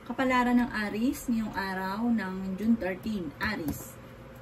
Kapalaran ng Aries ngayong araw ng June 13, Aries.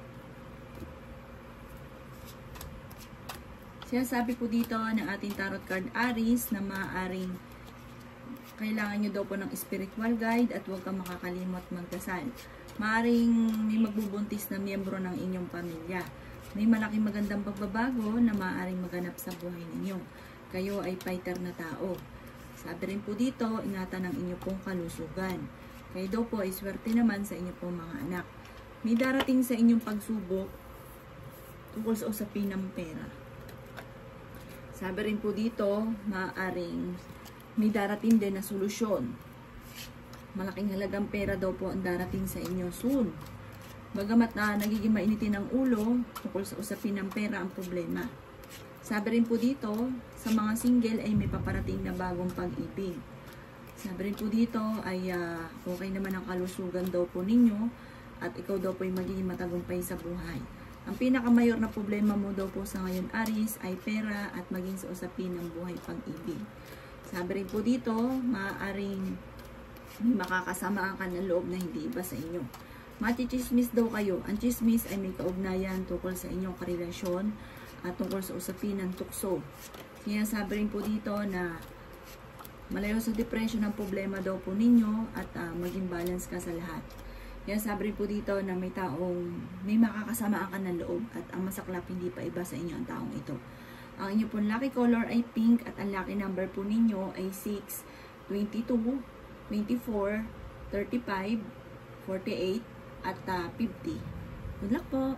Sinasabi po dito ng ating tarot card Aries na maaaring kailangan nyo daw po ng spiritual guide at huwag kang makakalimot magdasal. Maaaring may magbubuntis na miyembro ng inyong pamilya. May malaking magandang pagbabago na maaaring maganap sa buhay ninyo. Kayo ay fighter na tao. Sabi rin po dito, ingatan ang inyo pong kalusugan. Kayo daw po ay swerte naman sa inyo pong mga anak. May darating sa inyong pagsubok tungkol sa usapin ng pera. Sabi rin po dito, maaaring may darating din na solusyon. Malaking halagang pera daw po ang darating sa inyo soon. Bagamat na nagiging mainitin ang ulo tungkol sa usapin ng pera ang problema. Sabi rin po dito, sa mga single ay may paparating na bagong pag-ibig. Sabi rin po dito ay okay naman ang kalusugan daw po ninyo at ikaw daw po ay magiging matagumpay sa buhay. Ang pinakamayor na problema mo daw po sa ngayon Aries ay pera at maging sa usapin ng buhay pag-ibig. Sabi rin po dito, maaaring may makakasama ka ng loob na hindi iba sa inyo. Mati-chismis daw kayo. Ang chismis ay may kaugnayan tungkol sa inyong karelasyon at tungkol sa usapin ng tukso. Kaya sabi rin po dito na malayo sa depression ang problema daw po ninyo at maging balance ka sa lahat. Kaya sabi rin po dito na may makakasamaan ka ng loob at ang masaklap hindi pa iba sa inyo ang taong ito. Ang inyo pong lucky color ay pink at ang lucky number po ninyo ay 6, 22, 24, 35, 48 at 50. Good luck po!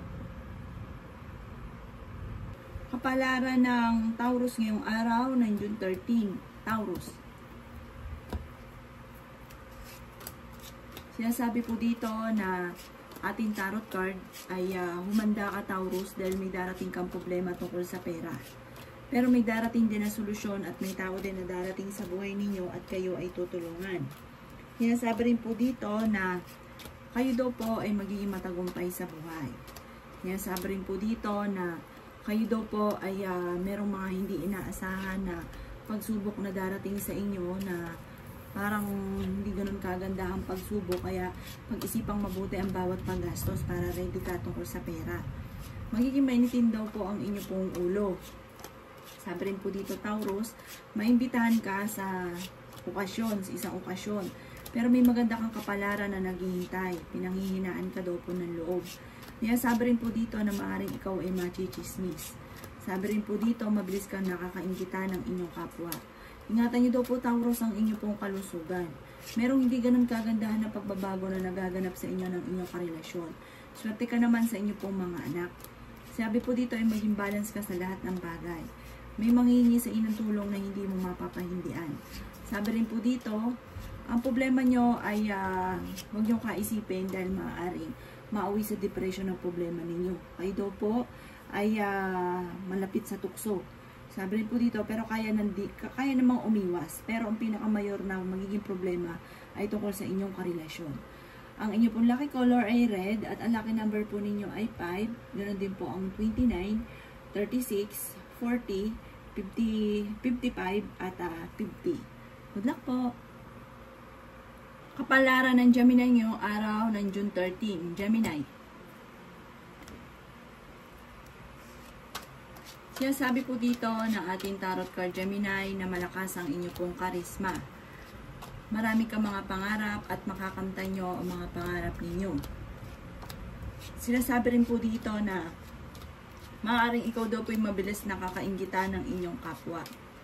Kapalaran ng Taurus ngayong araw ng June 13. Taurus. Sinasabi po dito na ating tarot card ay humanda ka Taurus dahil may darating kang problema tungkol sa pera. Pero may darating din na solusyon at may tao din na darating sa buhay ninyo at kayo ay tutulungan. Sinasabi rin po dito na kayo daw po ay magiging matagumpay sa buhay. Sinasabi rin po dito na kayo daw po ay merong mga hindi inaasahan na pagsubok na darating sa inyo na parang hindi ganun kaganda ang pagsubok. Kaya pag-isipang mabuti ang bawat paggastos para ready ka tungkol sa pera. Magiging mainitin daw po ang inyo pong ulo. Sabi rin po dito Taurus, maimbitahan ka sa okasyon, sa isang okasyon. Pero may maganda kang kapalaran na naghihintay. Pinanghihinaan ka daw po ng loob. Kaya sabi rin po dito na maaaring ikaw ay machichismis. Sabi rin po dito, mabilis kang nakakainggitan ng inyong kapwa. Ingatan niyo daw po Taurus ang inyong pong kalusugan. Merong hindi ganun kagandahan na pagbabago na nagaganap sa inyo ng inyong karelasyon. Swerte ka naman sa inyong pong mga anak. Sabi po dito ay maging balance ka sa lahat ng bagay. May manghihingi sa inyong tulong na hindi mo mapapahindian. Sabi rin po dito, ang problema nyo ay huwag nyo kaisipin dahil maaaring mauwi sa depression ang problema ninyo. Kayo daw po ay malapit sa tukso. Sabi rin po dito, pero kaya namang umiwas. Pero ang pinakamayor na magiging problema ay tungkol sa inyong karelasyon. Ang inyo pong lucky color ay red at ang lucky number po ninyo ay 5. Ganoon din po ang 29, 36, 40, 50, 55 at 50. Good luck po! Kapalaran ng Gemini ngayong araw ng June 13. Gemini. Sinasabi po dito ng ating tarot card Gemini na malakas ang inyo pong karisma. Marami kang mga pangarap at makakamtan nyo ang mga pangarap ninyo. Sinasabi rin po dito na maaaring ikaw daw po yung mabilis nakakainggitan ng inyong kapwa.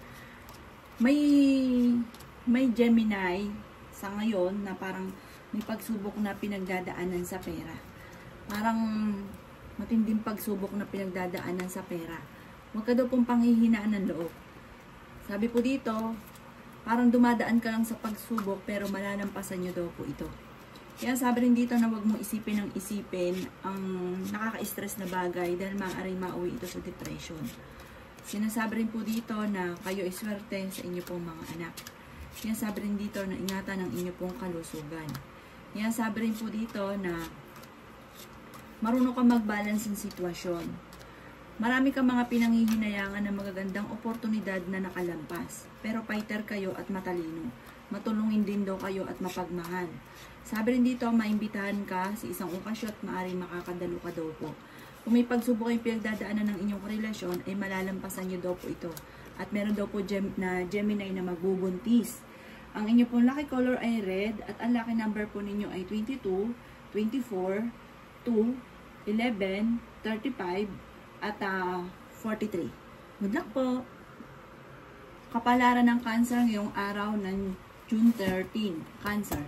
May Gemini sa ngayon na parang may pagsubok na pinagdadaanan sa pera. Parang matinding pagsubok na pinagdadaanan sa pera. Huwag ka daw pong panghihinaan ng loob. Sabi po dito, parang dumadaan ka lang sa pagsubok pero malalampasan nyo daw po ito. Kaya sabi rin dito na huwag mong isipin ang nakaka-stress na bagay dahil maaaring mauwi ito sa depression. Sinasabi rin po dito na kayo ay swerte sa inyo pong mga anak. Kaya sabi rin dito na ingatan ang inyo pong kalusugan. Kaya sabi rin po dito na marunong ka mag-balance ng sitwasyon. Marami kang mga pinanghihinayangan ng magagandang oportunidad na nakalampas. Pero fighter kayo at matalino. matulungin din daw kayo at mapagmahal. Sabi rin dito, maimbitahan ka sa isang okasyon at maaaring makakadalo ka daw po. Kung may pagsubok kayong pinagdadaanan ng inyong relasyon, ay malalampasan nyo daw po ito. At meron daw po Gemini na magbubuntis. Ang inyo pong lucky color ay red at ang lucky number po ninyo ay 22, 24, 2, 11, 35, at 43. Good luck po! Kapalaran ng Cancer ngayong araw ng June 13. Cancer.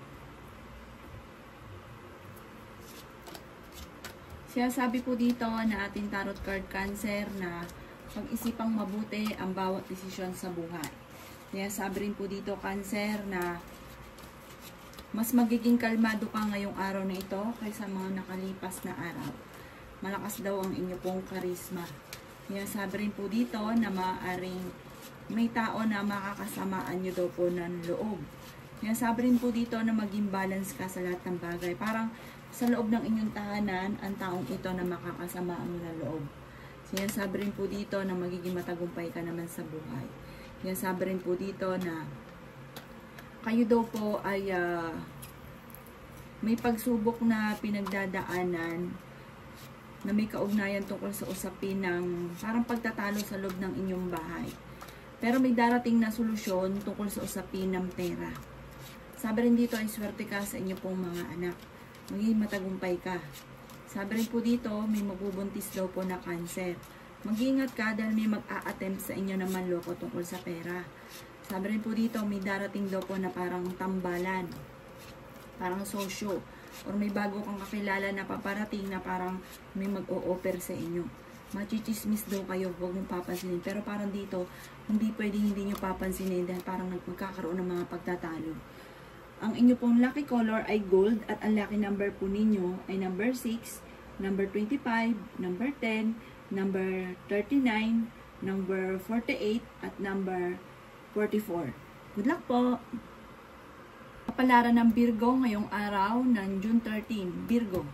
Sabi po dito na ating tarot card Cancer na pag-isipang mabuti ang bawat desisyon sa buhay. Sabi rin po dito Cancer na mas magiging kalmado ka ngayong araw na ito kaysa mga nakalipas na araw. Malakas daw ang inyo pong karisma. Sabi rin po dito na maaaring may tao na makakasamaan nyo daw po ng loob. Sabi rin po dito na maging balance ka sa lahat ng bagay. Parang sa loob ng inyong tahanan, ang taong ito na makakasamaan mo ng loob. Sabi rin po dito na magiging matagumpay ka naman sa buhay. Sabi rin po dito na kayo daw po ay may pagsubok na pinagdadaanan na may kaugnayan tungkol sa usapin ng parang pagtatalo sa loob ng inyong bahay. Pero may darating na solusyon tungkol sa usapin ng pera. Sabi rin dito ay swerte ka sa inyo pong mga anak. Magiging matagumpay ka. Sabi rin po dito, may magbubuntis daw po na Cancer. Mag-iingat ka dahil may mag-a-attempt sa inyo na manloko tungkol sa pera. Sabi rin po dito, may darating daw po na parang tambalan. Parang sosyo. Or may bago kang kakilala na paparating na parang may mag-o-offer sa inyo. Machichismis daw kayo, huwag mong papansinin. Pero parang dito, hindi pwedeng hindi nyo papansinin dahil parang magkakaroon ng mga pagtatalo. Ang inyo pong lucky color ay gold at ang lucky number po ninyo ay number 6, number 25, number 10, number 39, number 48, at number 44. Good luck po! Kapalaran ng Virgo ngayong araw ng June 13. Virgo.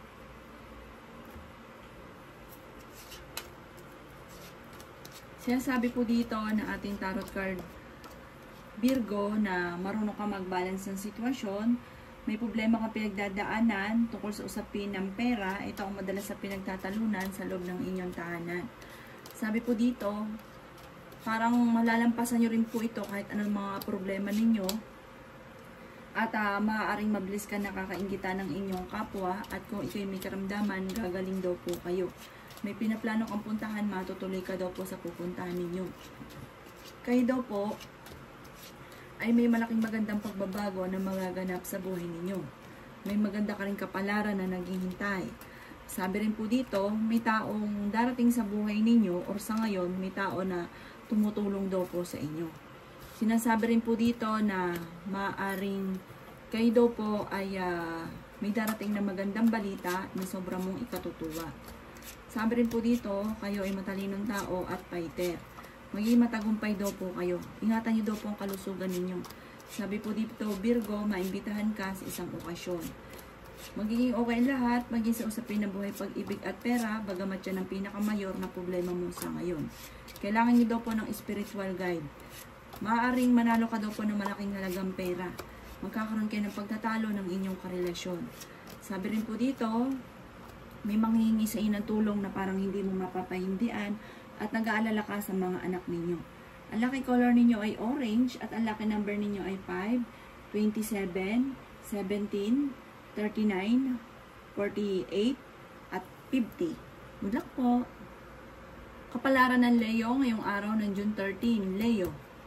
Sabi po dito na ating tarot card Virgo na marunong ka mag-balance ng sitwasyon, may problema kang pinagdadaanan tungkol sa usapin ng pera, ito ang madalas sa pinagtatalunan sa loob ng inyong tahanan. Sabi po dito, parang malalampasan nyo rin po ito kahit anong mga problema ninyo at maaaring mabilis ka nakakainggitan ng inyong kapwa at kung ito'y may karamdaman, gagaling daw po kayo. May pinaplano kang puntahan, matutuloy ka daw po sa pupuntahan ninyo. Kayo daw po ay may malaking magandang pagbabago na magaganap sa buhay ninyo. May maganda ka rin kapalaran na naghihintay. Sabi rin po dito, may taong darating sa buhay ninyo or sa ngayon, may tao na tumutulong daw po sa inyo. Sinasabi rin po dito na maaaring kayo daw po ay may darating na magandang balita na sobrang mong ikatutuwa. Sabi rin po dito, kayo ay matalinong tao at fighter. Magiging matagumpay daw po kayo. Ingatan niyo daw po ang kalusugan ninyo. Sabi po dito, Virgo, maimbitahan ka sa isang okasyon. Magiging okay lahat, maging sa usapin ng buhay, pag-ibig at pera, bagamat yan ang pinakamayor na problema mo sa ngayon. Kailangan niyo daw po ng spiritual guide. Maaaring manalo ka daw po ng malaking halagang pera. Magkakaroon kayo ng pagtatalo ng inyong karelasyon. Sabi rin po dito, may manghihingi sa inyo ng tulong na parang hindi mo mapapahindian at nag-aalala ka sa mga anak ninyo. Ang lucky color ninyo ay orange at ang lucky number ninyo ay 5, 27, 17, 39, 48, at 50. Good luck po! Kapalaran ng Leo ngayong araw ng June 13. Leo.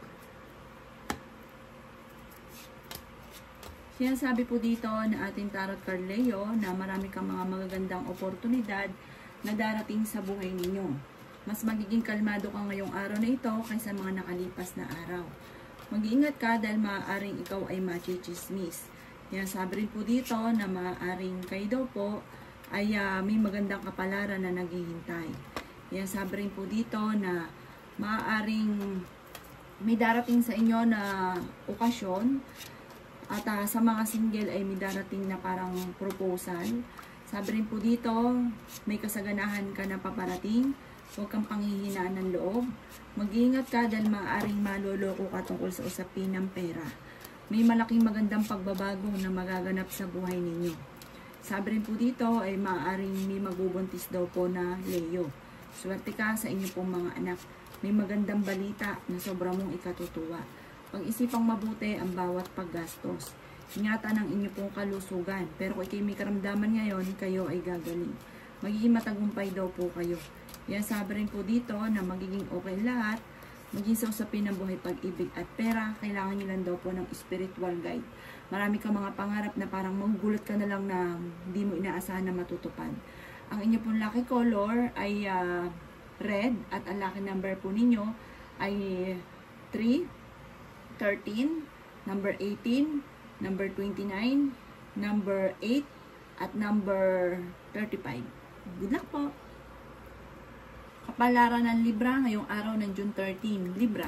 Sinasabi po dito na ating tarot card Leo na marami kang mga magagandang oportunidad na darating sa buhay ninyo. Mas magiging kalmado ka ngayong araw na ito kaysa mga nakalipas na araw. Mag-iingat ka dahil maaaring ikaw ay machichismis. Sabi rin po dito na maaaring kayo daw po ay may magandang kapalaran na naghihintay. Sabi rin po dito na maaaring may darating sa inyo na okasyon at sa mga single ay may darating na parang proposal. Sabi rin po dito, may kasaganahan ka na paparating. Huwag kang panghihinaan ng loob. Mag-iingat ka dahil maaaring maloloko ka tungkol sa usapin ng pera. may malaking magandang pagbabago na magaganap sa buhay ninyo. Sabi rin po dito ay maaaring may magbubuntis daw po na Leo. Swerte ka sa inyo pong mga anak. May magandang balita na sobra mong ikatutuwa. Pag-isipang mabuti ang bawat paggastos. Ingatan ang inyo pong kalusugan. Pero kung kayo may karamdaman ngayon, kayo ay gagaling. Magiging matagumpay daw po kayo. Yan sabi rin po dito na magiging okay lahat. Maging sa usapin ng buhay, pag-ibig at pera, kailangan nyo lang daw po ng spiritual guide. Marami kang mga pangarap na parang magugulat ka na lang na hindi mo inaasahan na matutupad. Ang inyo pong lucky color ay red at ang lucky number po ninyo ay 3, 13, number 18, number 29, number 8, at number 35. Good luck po! Kapalaran ng Libra ngayong araw ng June 13. Libra.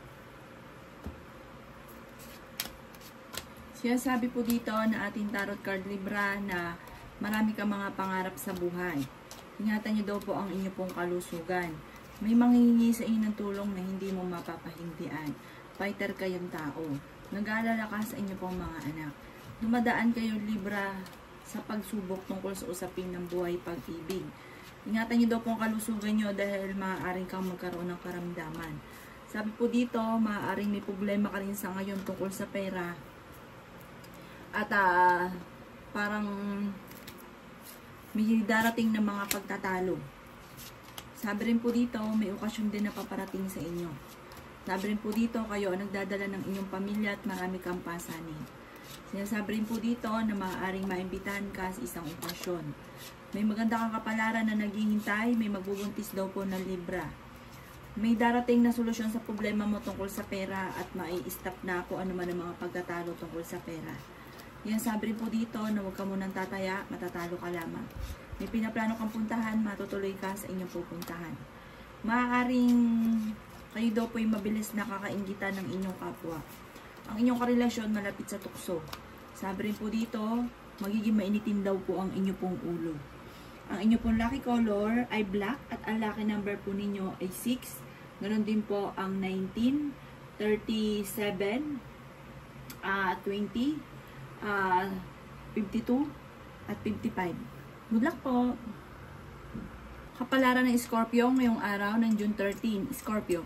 Sinasabi po dito na ating tarot card Libra na marami kang mga pangarap sa buhay. Ingatan nyo daw po ang inyo pong kalusugan. May manghihingi sa inyo ng tulong na hindi mo mapapahindian. Fighter kayong tao. Nag-aalala ka sa inyo pong mga anak. Dumadaan kayo Libra sa pagsubok tungkol sa usapin ng buhay, pag-ibig. Ingatan nyo daw po ang kalusugan nyo dahil maaaring kang magkaroon ng karamdaman. Sabi po dito, maaaring may problema ka rin sa ngayon tungkol sa pera. At parang may darating na mga pagtatalo. Sabi rin po dito, may okasyon din na paparating sa inyo. Sabi rin po dito, kayo ang nagdadala ng inyong pamilya at marami kang pasanin. Sinasabi rin po dito na maaaring maimbitahan ka sa isang okasyon. May maganda kang kapalaran na naghihintay, may magbubuntis daw po na Libra. May darating na solusyon sa problema mo tungkol sa pera at mai-stop na kung ano man ang mga pagtatalo tungkol sa pera. Yan sabi rin po dito na huwag ka munang tataya, matatalo ka lamang. May pinaplano kang puntahan, matutuloy ka sa inyong pupuntahan. Maaaring kayo daw po yung mabilis na kakaingitan ng inyong kapwa. Ang inyong karelasyon malapit sa tukso. Sabi rin po dito, magiging mainitin daw po ang inyong pong ulo. Ang inyong pong lucky color ay black at ang lucky number po ninyo ay 6. Ganon din po ang 19, 37, 20, 52, at 55. Good luck po! Kapalaran ng Scorpio ngayong araw ng June 13. Scorpio.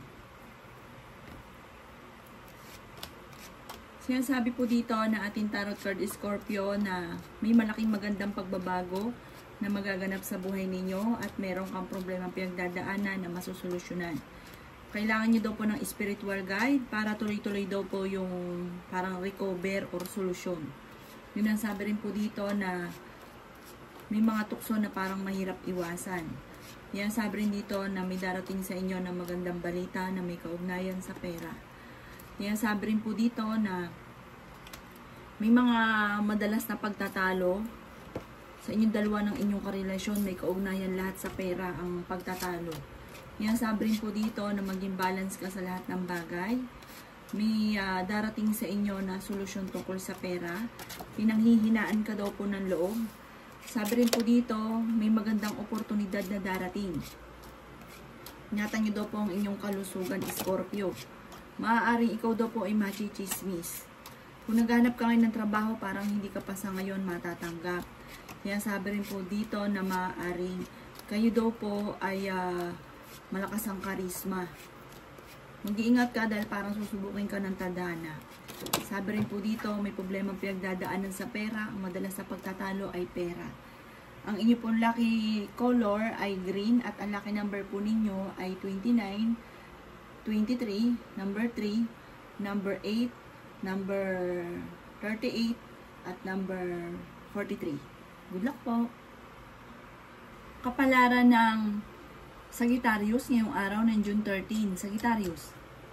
Sinasabi po dito na ating tarot card Scorpio na may malaking magandang pagbabago na magaganap sa buhay ninyo at meron kang problema pinagdadaanan na masusolusyonan. Kailangan nyo daw po ng spiritual guide para tuloy-tuloy daw po yung parang recover or solusyon. Yun ang sabi rin po dito na may mga tukso na parang mahirap iwasan. Yan sabi rin dito na may darating sa inyo na magandang balita na may kaugnayan sa pera. Yan sabi rin po dito na may mga madalas na pagtatalo sa inyong dalawa ng inyong karelasyon, may kaugnayan lahat sa pera ang pagtatalo. Yan sabi rin po dito na maging balance ka sa lahat ng bagay. May darating sa inyo na solusyon tungkol sa pera. Pinanghihinaan ka daw po ng loob. Sabi rin po dito, may magandang oportunidad na darating. Ingatan nyo daw po ang inyong kalusugan, Scorpio. Maaaring ikaw daw po ay machichismis. Kung naghanap ka ngayon ng trabaho, parang hindi ka pa sa ngayon matatanggap. Kaya sabi rin po dito na maaaring kayo daw po ay malakas ang karisma. Mag-iingat ka dahil parang susubukin ka ng tadhana. Sabi rin po dito, may problema pinagdadaanan sa pera. Ang madalas sa pagtatalo ay pera. Ang inyo pong lucky color ay green at ang lucky number po ninyo ay 29, 23, number 3, number 8, number 38, at number 43. Good luck po! Kapalaran ng Sagittarius ngayong araw ng June 13. Sagittarius.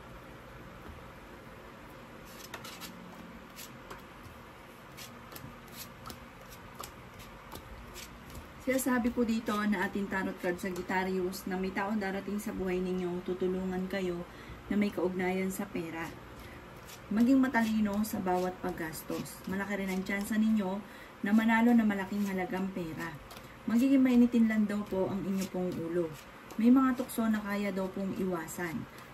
Sinasabi po dito na ating tarot card Sagittarius na may taong darating sa buhay ninyong tutulungan kayo na may kaugnayan sa pera. Maging matalino sa bawat paggastos. Malaki rin ang tsansa ninyo na manalo na malaking halagang pera. Magiging mainitin lang daw po ang inyo pong ulo. May mga tukso na kaya daw pong iwasan.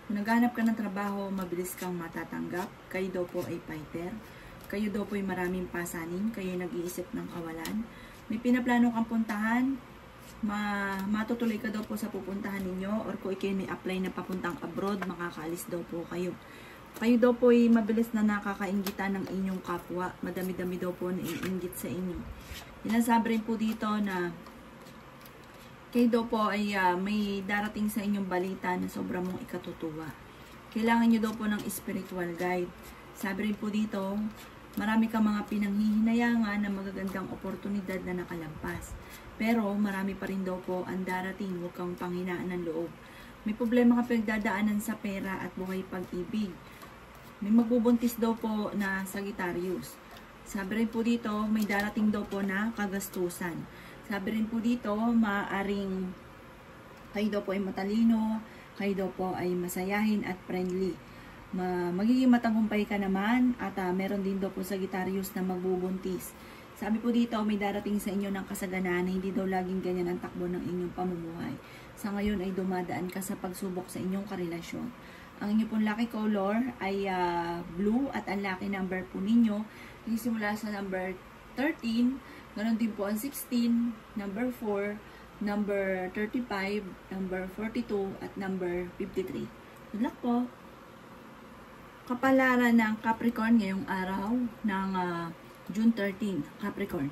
Kung naghanap ka ng trabaho, mabilis kang matatanggap. Kayo daw po ay fighter. Kayo daw po ay maraming pasanin. Kayo ay nag-iisip ng kawalan. May pinaplano kang puntahan. Matutuloy ka daw po sa pupuntahan ninyo. Or kung kayo may apply na papuntang abroad, makakaalis daw po kayo. Kayo daw po ay mabilis na nakakainggitan ng inyong kapwa. Madami-dami daw po na iinggit sa inyo. Sinasabi rin po dito na kayo daw po ay may darating sa inyong balita na sobrang mong ikatutuwa. Kailangan nyo daw po ng spiritual guide. Sabi rin po dito, marami kang mga pinanghihinayangan na magagandang oportunidad na nakalampas. Pero marami pa rin daw po ang darating, huwag kang panghinaan ng loob. May problema ka pinagdadaanan sa pera at buhay pag-ibig. May magbubuntis daw po na Sagittarius. Sabi rin po dito, may darating daw po na kagastusan. Sabi rin po dito, maaaring kayo daw po ay matalino, kayo daw po ay masayahin at friendly. Magiging matagumpay ka naman at meron din daw po Sagittarius na magbubuntis. Sabi po dito, may darating sa inyo ng kasaganaan na hindi daw laging ganyan ang takbo ng inyong pamumuhay. Sa ngayon ay dumadaan ka sa pagsubok sa inyong karelasyon. Ang inyo pong lucky color ay blue at ang lucky number po ninyo nagsisimula sa number 13, ganon din po ang 16, number 4, number 35, number 42, at number 53. Good luck po! Kapalaran ng Capricorn ngayong araw ng June 13, Capricorn.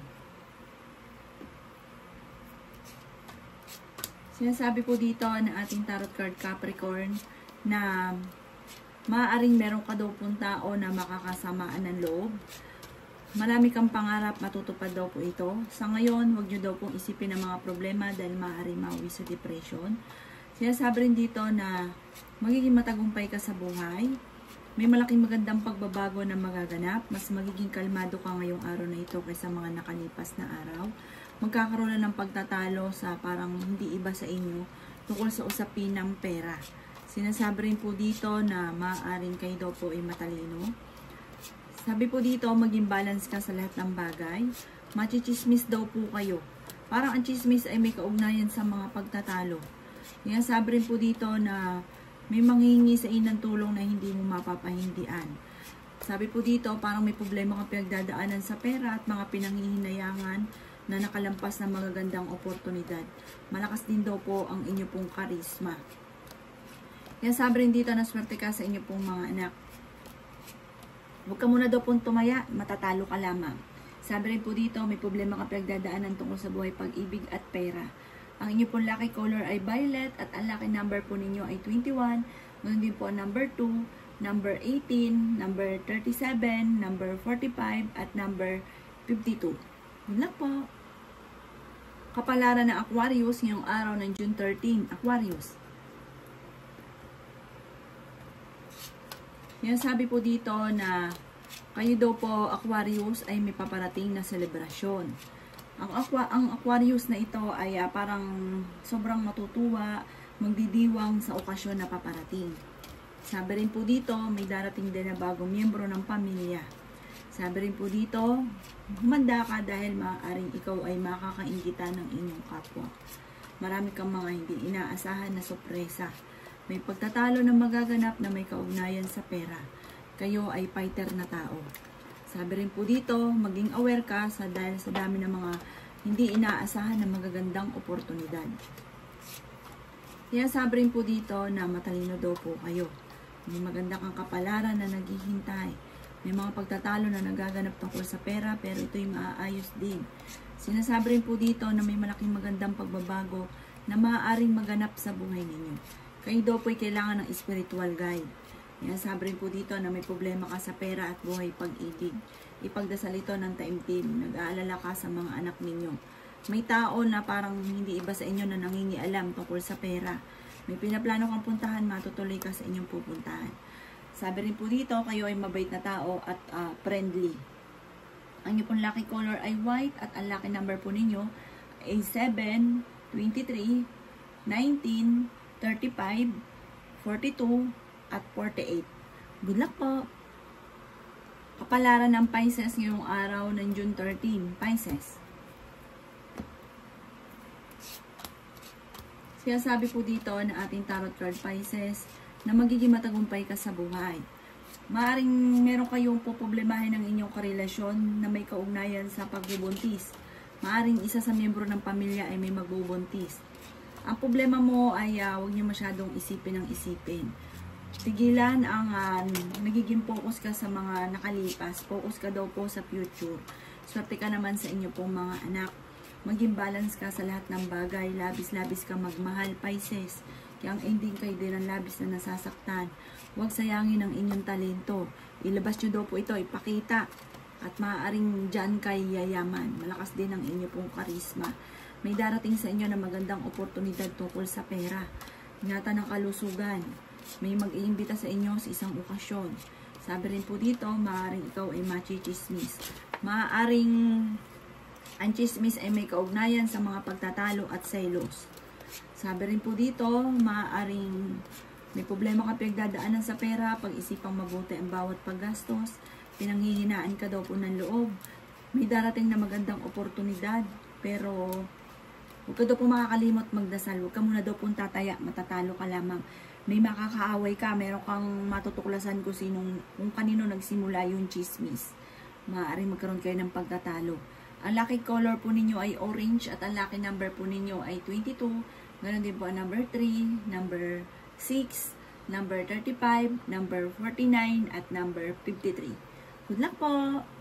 Sinasabi po dito ng ating tarot card Capricorn na maaaring meron ka daw pong tao na makakasamaan ng loob. Marami kang pangarap, matutupad daw po ito. Sa ngayon, huwag nyo daw pong isipin ang mga problema dahil maaaring mawi sa depression. Sinasabi rin dito na magiging matagumpay ka sa buhay. May malaking magandang pagbabago na magaganap. Mas magiging kalmado ka ngayong araw na ito kaysa mga nakalipas na araw. Magkakaroon na ng pagtatalo sa parang hindi iba sa inyo tungkol sa usapin ng pera. Sinasabi rin po dito na maaaring kayo daw po ay matalino. Sabi po dito, maging balance ka sa lahat ng bagay. Machichismis daw po kayo. Parang ang chismis ay may kaugnayan sa mga pagtatalo. Kaya sabi rin po dito na may manghihingi sa inang tulong na hindi mo mapapahindian. Sabi po dito, parang may problema kang pinagdadaanan sa pera at mga pinanghihinayangan na nakalampas na magagandang oportunidad. Malakas din daw po ang inyo pong karisma. Kaya sabi rin dito na swerte ka sa inyo pong mga anak. Huwag ka muna daw pong tumaya, matatalo ka lamang. Sabi rin po dito, may problema ka pinagdadaanan tungkol sa buhay, pag-ibig at pera. Ang inyo pong lucky color ay violet at ang lucky number po ninyo ay 21. Ganun din po number 2, number 18, number 37, number 45 at number 52. Good luck po! Kapalaran ng Aquarius ngayong araw ng June 13. Aquarius. Yan sabi po dito na kayo daw po Aquarius ay may paparating na selebrasyon. Ang Aquarius na ito ay parang sobrang matutuwa, magdidiwang sa okasyon na paparating. Sabi rin po dito, may darating din na bagong miyembro ng pamilya. Sabi rin po dito, humanda ka dahil maaaring ikaw ay makakainggitan ng inyong kapwa. Marami kang mga hindi inaasahan na sorpresa. May pagtatalo na magaganap na may kaugnayan sa pera. Kayo ay fighter na tao. Sabi rin po dito, maging aware ka dahil sa dami ng mga hindi inaasahan na magagandang oportunidad. Kaya sabi rin po dito na matalino daw po kayo. May maganda kang kapalaran na naghihintay. May mga pagtatalo na nagaganap tungkol sa pera pero ito'y maaayos din. Sinasabi rin po dito na may malaking magandang pagbabago na maaaring maganap sa buhay ninyo. Kayo daw po'y kailangan ng spiritual guide. Yan, sabi rin po dito na may problema ka sa pera at buhay pag-ibig. Ipagdasal ito ng taimtim. Nag-aalala ka sa mga anak ninyo. May tao na parang hindi iba sa inyo na nangingialam tungkol sa pera. May pinaplano kang puntahan, matutuloy ka sa inyong pupuntahan. Sabi rin po dito, kayo ay mabait na tao at friendly. Ang inyong lucky color ay white at ang lucky number po ninyo ay 7, 23, 19, 35, 42, at 48. Good luck po! Kapalaran ng Pisces ngayong araw ng June 13. Pisces. Sinasabi po dito na ating tarot card Pisces, na magiging matagumpay ka sa buhay. Maaring meron kayong poproblemahin ng inyong karelasyon na may kaugnayan sa pagbubuntis. Maaring isa sa miyembro ng pamilya ay may magbubuntis. Ang problema mo ay huwag niyo masyadong isipin ng isipin. Tigilan ang nagiging focus ka sa mga nakalipas. Focus ka daw po sa future. Swerte ka naman sa inyo pong mga anak. Maging balance ka sa lahat ng bagay. Labis-labis ka magmahal, Pisces. Kaya ang ending kayo din ang labis na nasasaktan. Huwag sayangin ang inyong talento. Ilabas nyo daw po ito, ipakita. At maaaring dyan kayo yayaman. Malakas din ang inyo pong karisma. May darating sa inyo na magandang oportunidad tungkol sa pera. Ingatan ng kalusugan. May mag-iimbita sa inyo sa isang okasyon. Sabi rin po dito, maaaring ikaw ay machichismis. Maaaring ang chismis ay may kaugnayan sa mga pagtatalo at selos. Sabi rin po dito, maaaring may problema ka pinagdadaanan sa pera, pag-isipang mabuti ang bawat paggastos, pinanghihinaan ka daw po ng loob, may darating na magandang oportunidad, pero huwag ka daw po makakalimot magdasal, huwag ka muna daw po tataya, matatalo ka lamang. May makakaaway ka, meron kang matutuklasan kung kanino nagsimula yung chismis. Maaaring magkaroon kayo ng pagtatalo. Ang lucky color po ninyo ay orange at ang lucky number po ninyo ay 22. Ganon din po ang number 3, number 6, number 35, number 49, at number 53. Good luck po!